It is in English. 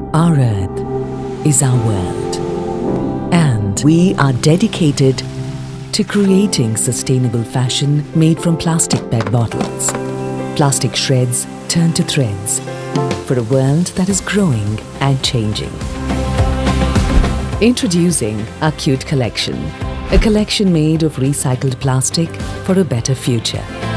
Our Earth is our world, and we are dedicated to creating sustainable fashion made from plastic PET bottles. Plastic shreds turn to threads for a world that is growing and changing. Introducing our Cute Collection, a collection made of recycled plastic for a better future.